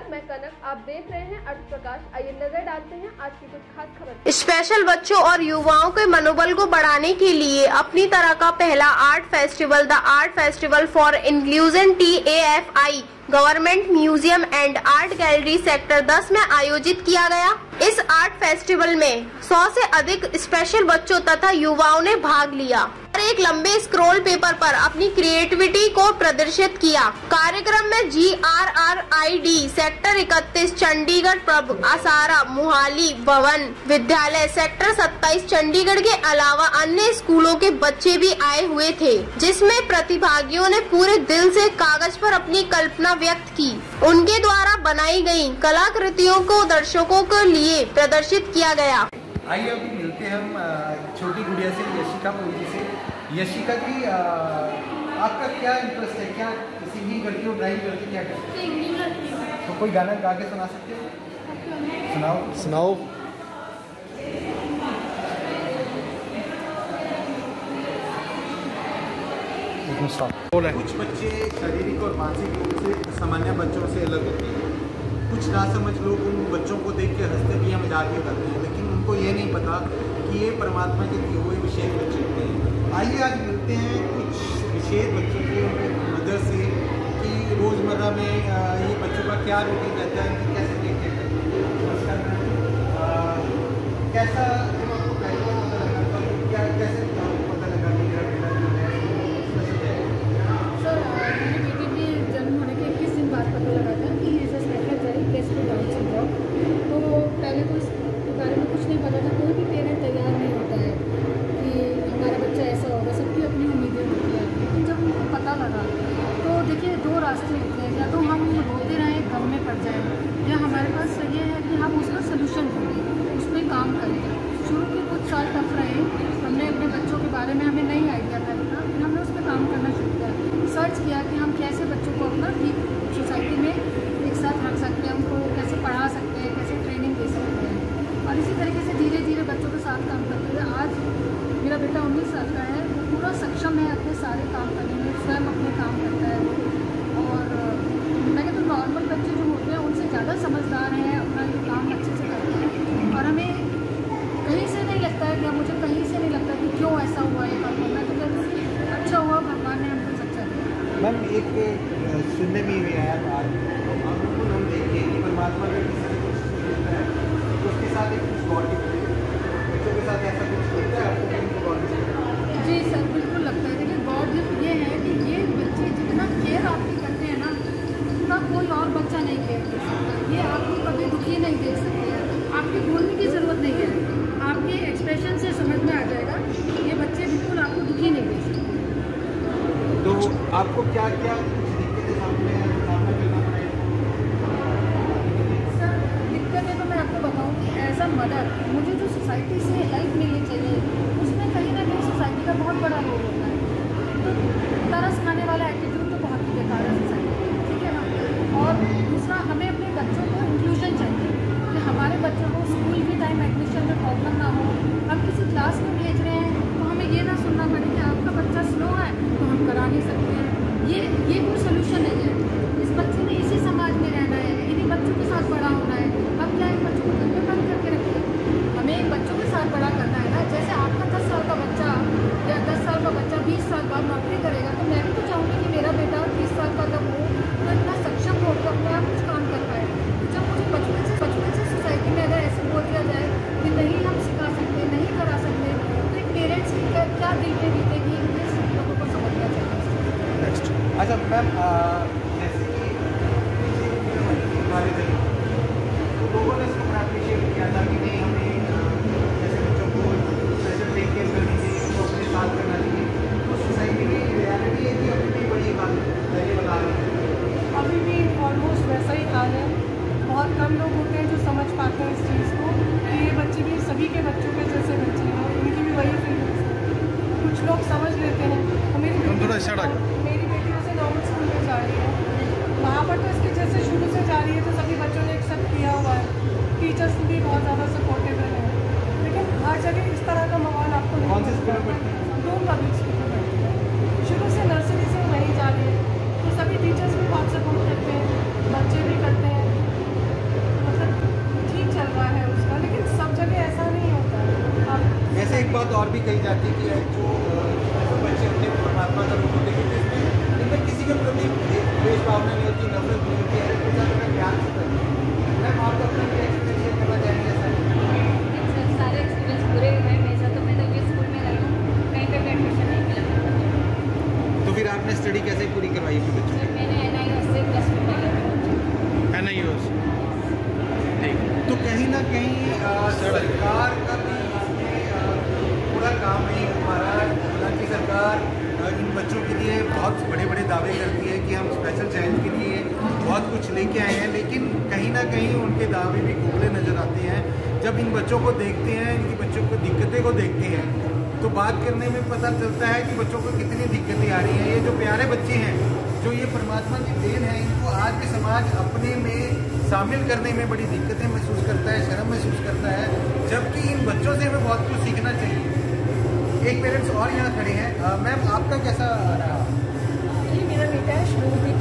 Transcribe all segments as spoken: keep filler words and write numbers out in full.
नमस्कार, मैं कनक। आप देख रहे हैं अर्थ प्रकाश। आइए नजर डालते हैं आज की कुछ खास खबर। स्पेशल बच्चों और युवाओं के मनोबल को बढ़ाने के लिए अपनी तरह का पहला art festival the art festival for inclusion T A F I government museum and art gallery sector दस में आयोजित किया गया। इस आर्ट फेस्टिवल में सौ से अधिक स्पेशल बच्चों तथा युवाओं ने भाग लिया और एक लंबे स्क्रॉल पेपर पर अपनी क्रिएटिविटी को प्रदर्शित किया। कार्यक्रम में G R R I D sector इकतीस चंडीगढ़ प्रभु आसारा मोहाली भवन विद्यालय सेक्टर सत्ताईस चंडीगढ़ के अलावा अन्य स्कूलों के बच्चे भी आए हुए थे, जिसमें प्रतिभागियों ने पूरे दिल से कागज पर अपनी कल्पना व्यक्त की। उनके द्वारा बनाई गई कलाकृतियों को दर्शकों के लिए प्रदर्शित किया गया। आइए अभी मिलते हैं हम छोटी गुड़िया से, यशिका पूरी से। यशिका जी, आपका क्या इंटरेस्ट है? क्या सिंगिंग करती हो, ड्राइंग करती हो, क्या करती हो? तो कोई गाना गा के सुना सकते हो? सुनाओ सुनाओ। कुछ बच्चे शारीरिक और मानसिक रूप से सामान्य बच्चों से अलग होते हैं। कुछ नासमझ लोग उन बच्चों को देख के हंसते भी या मजाक भी करते हैं, लेकिन उनको ये नहीं पता कि ये परमात्मा के दिए हुए विशेष बच्चे होते हैं। आइए आज मिलते हैं कुछ विशेष बच्चों को मदद से कि रोज़मर्रा में ये बच्चों का क्या रूटीन रहता है, कि कैसे देखते हैं। नमस्कार मैम, कैसा जब आपको पहले पता लगा था, क्या कैसे पता लगा कि मेरा बेटा जो है स्पेशल है? सर, मेरी बेटी के जन्म होने के इक्कीस दिन बाद पता लगा था कि is a special child case में डाउन सिंड्रोम। तो पहले तो इसके बारे में कुछ नहीं पता था। कोई भी पेरेंट तैयार नहीं होता है कि हमारा बच्चा ऐसा होगा, सबकी अपनी उम्मीदें होती हैं। लेकिन जब उनको पता लगा तो देखिए दो रास्ते होते हैं, या तो हम रोते रहें, गम में पड़ जाएं, या हमारे पास ये है कि हम उसका सलूशन ढूंढें, उस पर काम करें। शुरू के कुछ साल टफ रहे, हमने अपने बच्चों के बारे में हमें नहीं आइडिया था, फिर हमने उस पर काम करना शुरू किया, सर्च किया कि हम कैसे बच्चों को अपना ठीक सोसाइटी में एक साथ रख सकते हैं, उनको कैसे पढ़ा सकते हैं, कैसे ट्रेनिंग दे सकते हैं। और इसी तरीके से धीरे धीरे बच्चों के साथ काम करते हुए आज मेरा बेटा उन्नीस साल का है, वो पूरा सक्षम है अपने सारे काम करने में, स्वयं अपने काम करता है वो। और मैं कहती हूँ नॉर्मल बच्चे जो होते हैं उनसे ज़्यादा समझदार हैं, अपना ये काम अच्छे से करते हैं। और हमें कहीं से नहीं लगता है कि मुझे कहीं से नहीं लगता कि क्यों ऐसा हुआ ये काम करना, तो कहते हैं अच्छा हुआ, भगवान ने हमको सच्चा दिया। मैम, एक सुनने में भी आया आज हमको हम देखिए कि परमात्मा अगर किसी ने कुछ देता है तो उसके साथ एक कुछ गॉड गिफ्ट है। बच्चों के साथ ऐसा कुछ लगता है आपको कि गॉड गिफ्ट? जी सर, बिल्कुल लगता है। देखिए गॉड गिफ्ट ये है कि ये बच्चे जितना केयर आपकी करते हैं ना, उतना कोई और बच्चा नहीं केयर कर सकता। ये आपको कभी दुखी नहीं देख सकते हैं, आपकी बोलने की ज़रूरत नहीं है, आपके एक्सप्रेशन से समझ में आ जाएगा ये बच्चे बिल्कुल आपको दुखी नहीं देख सकते। तो आपको क्या क्या दिक्कतें सामने सामना करना पड़ेगा? सर, दिक्कतें तो मैं आपको बताऊँ कि एज अ मदर मुझे जो सोसाइटी से हेल्प मिलनी चाहिए, उसमें कहीं ना कहीं सोसाइटी का बहुत बड़ा रोल होता है। तो तरस खाने वाला एटीट्यूड तो बहुत ही बेकार है सोसाइटी में, ठीक है ना। और दूसरा, हमें अपने बच्चों को इंक्लूजन चाहिए कि हमारे बच्चों को स्कूल के टाइम एडमिशन में प्रॉब्लम ना हो। हम किसी क्लास में भेज रहे हैं तो हमें ये ना सुनना पड़े कि आपका बच्चा स्लो है तो हम करा नहीं सकते हैं। ये ये कोई सोल्यूशन नहीं है। इस बच्चे ने इसी समाज में रहना है, इन्हीं बच्चों के साथ बड़ा होना है। अब क्या एक बच्चों को घर में बंद करके रखिए? हमें एक बच्चों के साथ बड़ा करना है ना। जैसे आपका दस साल का बच्चा या दस साल का बच्चा बीस साल बाद नौकरी करेगा, तो मैं भी तो चाहूँगी कि मेरा बेटा बीस साल का जब हो तो इतना सक्षम हो कि अपने आप कुछ काम कर पाए। जब मुझे बचपन से बचपन से सोसाइटी में अगर ऐसे बोल दिया जाए कि नहीं हम सिखा सकते, नहीं करा सकते, तो एक पेरेंट्स की क्या दिल में बीतेगी, ये सब लोगों को समझना चाहिए। नेक्स्ट, अच्छा मैम, जैसे कि हमारे तो लोगों ने इसको अप्रिशिएट किया था कि नहीं, हमें जैसे बच्चों को स्पेशल टेक केयर करनी चाहिए, उनको अपने साथ करना चाहिए। तो सोसाइटी की रियलिटी है कि अभी भी बड़ी बात ये बता रही है। अभी भी ऑलमोस्ट वैसा ही हाल है। बहुत कम लोग होते हैं जो समझ पाते हैं इस चीज़ को कि ये बच्चे भी सभी के बच्चों के जैसे बच्चे हैं, उनकी भी वही फीलिंग्स है। कुछ लोग समझ लेते हैं। मेरी मेरी बेटी वैसे नॉर्मल स्कूल में जा रही है, वहाँ पर तो इसके जैसे शुरू से जा रही है तो सभी बच्चों ने एक्सेप्ट किया हुआ है, टीचर्स भी बहुत ज़्यादा सपोर्टेबल है। लेकिन हर जगह इस तरह का माहौल आपको कौन से स्कूल में? दो पब्लिक स्कूल में पढ़ती है। शुरू से नर्सरी से वहीं जा रही है, तो सभी टीचर्स भी बहुत सपोर्ट करते हैं, बच्चे भी करते हैं। कही जाती है कि जो जो बच्चे अपने परमात्मा का रूप होते हैं इसमें इनमें किसी के प्रति द्वेष भावना नहीं होती, नफरत नहीं होती है, कुछ अपना ज्ञान होता है। मैम आप अपना एक्सपीरियंस शेयर करना चाहेंगे सर? सारे एक्सपीरियंस पूरे हैं मेरे साथ, तो मैं तो ये स्कूल में रही हूँ, कहीं पे भी एडमिशन नहीं मिला। तो फिर आपने स्टडी कैसे पूरी करवाई अपने बच्चों की? मैंने एन आई ओ से प्लस टू किया। एन आई ओ से ठीक। तो कहीं ना कहीं आ, सरकार का भी इसमें पूरा काम नहीं हो पा रहा है। हालांकि सरकार आ, इन बच्चों के लिए बहुत बड़े बड़े दावे करती है कि हम स्पेशल चाइल्ड के लिए बहुत कुछ लेके आए हैं, लेकिन कहीं ना कहीं उनके दावे भी खोखले नज़र आते हैं। जब इन बच्चों को देखते हैं, इनकी बच्चों को दिक्कतें को देखते हैं, तो बात करने में पता चलता है कि बच्चों को कितनी दिक्कतें आ रही हैं। ये जो प्यारे बच्चे हैं, जो ये परमात्मा की देन है, इनको आज भी समाज अपने में शामिल करने में बड़ी दिक्कतें महसूस करता है, शर्म महसूस करता है, जबकि इन बच्चों से हमें बहुत कुछ सीखना चाहिए। एक पेरेंट्स और यहाँ खड़े हैं। मैम आपका कैसा रहा? ये मेरा बेटा है शुभदीप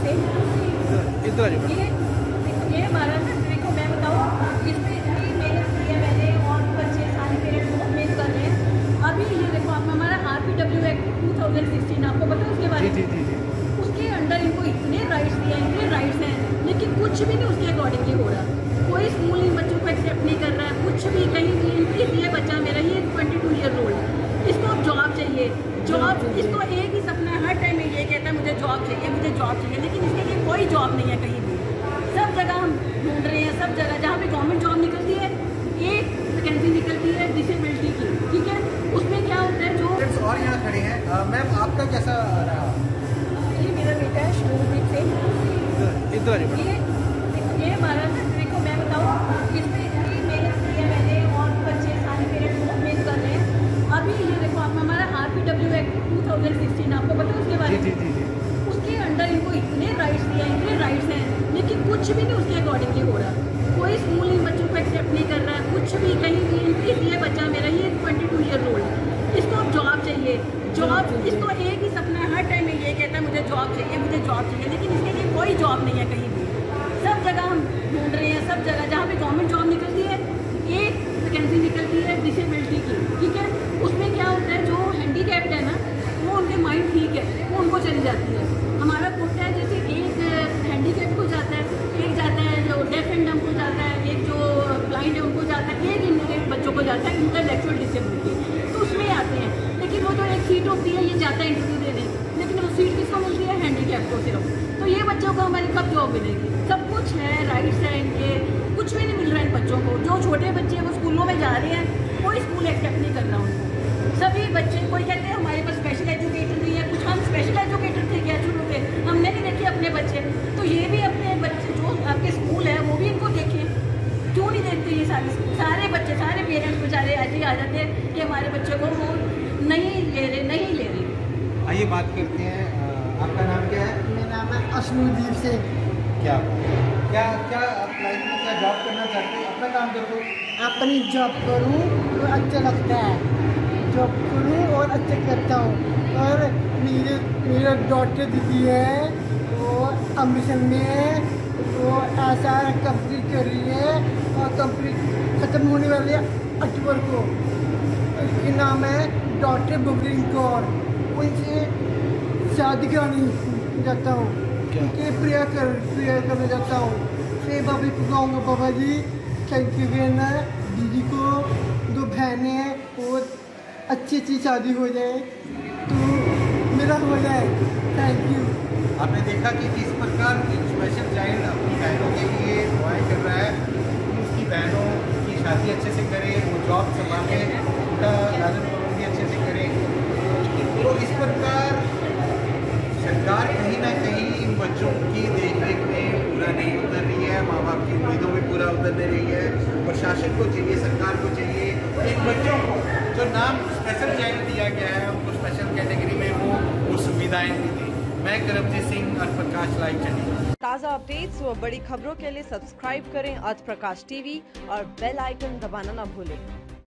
सिंह। इधर ये ये हमारा ना, देखो मैं बताऊँ, इसमें इतनी मेहनत की है मैंने और बच्चे सारे पेरेंट्स बहुत मेहनत कर रहे हैं। अभी ये देखो आप, हमारा R P W act two thousand sixteen आपको पता है उसके बारे में? जी जी जी। उसके अंडर इनको इतने राइट्स दिए हैं, इतने राइट्स हैं, लेकिन कुछ भी नहीं उसके अकॉर्डिंगली हो रहा। कोई स्कूल इन बच्चों को एक्सेप्ट नहीं कर रहा है, कुछ भी कहीं भी। इनकी ये बच्चा मेरा, ये ट्वेंटी टू ईयर ओल्ड, इसको अब जॉब चाहिए, जॉब। इसको एक ही सपना है, हर टाइम ये कहता है मुझे जॉब चाहिए, मुझे जॉब चाहिए, लेकिन इसके लिए कोई जॉब नहीं है कहीं भी। सब जगह हम ढूंढ रहे हैं, सब जगह जहाँ पे गवर्नमेंट जॉब निकलती है, एक वैकेंसी निकलती है डिसेबिलिटी की, ठीक है, उसमें क्या होता है जो। और यहाँ खड़े हैं। मैम आपका कैसा रहा? ये मेरा बेटा है शुभदीप सिंह। इधर ये ये हमारा ना, देखो मैं बताऊँ, इसमें इतनी मेहनत की है मैंने और बच्चे सारे पेरेंट्स बहुत मेहनत कर रहे हैं। अभी ये देखो आप, हमारा R P W act two thousand sixteen आपको पता है उसके बारे में? जी जी जी। उसके अंडर इनको इतने राइट्स दिए हैं, इतने राइट्स हैं, लेकिन कुछ भी नहीं उसके अकॉर्डिंगली हो रहा। कोई स्कूल इन बच्चों को एक्सेप्ट नहीं कर रहा है, कुछ भी कहीं भी। इनकी ये बच्चा मेरा, ये ट्वेंटी टू ईयर ओल्ड, इसको अब जॉब चाहिए, जॉब। इसको एक ही सपना है, हर टाइम ये कहता है मुझे जॉब चाहिए, मुझे जॉब चाहिए, लेकिन इसके लिए कोई जॉब नहीं है कहीं भी। सब जगह हम ढूंढ रहे हैं, सब जगह जहाँ पे गवर्नमेंट जॉब निकलती है, एक वैकेंसी निकलती है डिसेबिलिटी की, ठीक है, उसमें क्या होता है जो हैंडीकैप्ड है ना, वो उनके माइंड ठीक है, वो उनको चली जाती है। हमारा कोटा है, जैसे एक हैंडीकैप्ड को जाता है, एक जाता है जो डेफ एंड डम्ब को जाता है, एक जो ब्लाइंड है उनको जाता है, एक इन बच्चों को जाता है इंटेलेक्चुअल डिसेबिलिटी, तो उसमें आते हैं। लेकिन वो जो एक सीट होती है, ये जाता है इंटरव्यू देने, लेकिन वो सीट किसको मिलती है? हैंडीकैप को सिर्फ। तो ये बच्चों को हमारी कब जॉब मिलेगी? सब कुछ है, राइट्स है इनके, कुछ भी नहीं मिल रहा है इन बच्चों को। जो छोटे बच्चे हैं वो स्कूलों में जा रहे हैं, कोई स्कूल एक्सेप्ट नहीं कर रहा उनको। सभी बच्चे, कोई कहते हैं हमारे पास स्पेशल एजुकेटर नहीं है, कुछ हम स्पेशल एजुकेटर थे क्या शुरू से? हमने नहीं देखे अपने बच्चे, तो ये भी अपने बच्चे जो आपके स्कूल है वो भी इनको देखें। क्यों नहीं देखते ये सारे सारे बच्चे, सारे पेरेंट्स बेचारे ऐसे ही आ जाते हैं कि हमारे बच्चे को वो नहीं ले रहे, नहीं ले रहे। आइए बात करते हैं। आपका नाम क्या है? मेरा नाम है अश्नुदीप सिंह। क्या क्या क्या आप लाइफ में क्या जॉब करना चाहते हैं? अपना काम करो। अपनी जॉब करूँ तो अच्छा लगता है, जॉब करूँ और अच्छा करता हूँ। और मेरे मेरा डॉक्टर दीदी है, वो अम्बिशन में है, वो ऐसा कंप्लीट कर रही है और कंप्लीट ख़त्म होने वाले अक्टूबर को। उसके नाम है डॉक्टर बुबलिन कौर। उनसे शादी करानी जाता हूँ, उनके प्रेयर कर प्रेयर करने जाता हूँ। फिर बाबा को कहूँगा, बाबा जी थैंक यू कहना, दीदी को दो बहनें हैं, वो अच्छी अच्छी शादी हो जाए तो मेरा हो जाए, थैंक यू। आपने देखा कि किस प्रकार स्पेशल चाइल्ड अपनी बहनों के लिए दुआएं कर रहा है कि उसकी बहनों की शादी अच्छे से करे, वो जॉब संभाले, उनका लालन पालन भी अच्छे से करे। तो इस प्रकार सरकार कहीं ना कहीं इन बच्चों की देख रेख में पूरा नहीं उतर रही है, माँ बाप की उम्मीदों में पूरा उतर नहीं रही है। प्रशासन को चाहिए, सरकार को चाहिए इन बच्चों को जो नाम स्पेशल चाइल्ड दिया गया है, उनको स्पेशल कैटेगरी में वो वो सुविधाएँ दी थी। मैं करमजीत सिंह, आज प्रकाश लाइव चैनल। ताज़ा अपडेट्स व बड़ी खबरों के लिए सब्सक्राइब करें आज प्रकाश टीवी और बेल आइकन दबाना न भूलें।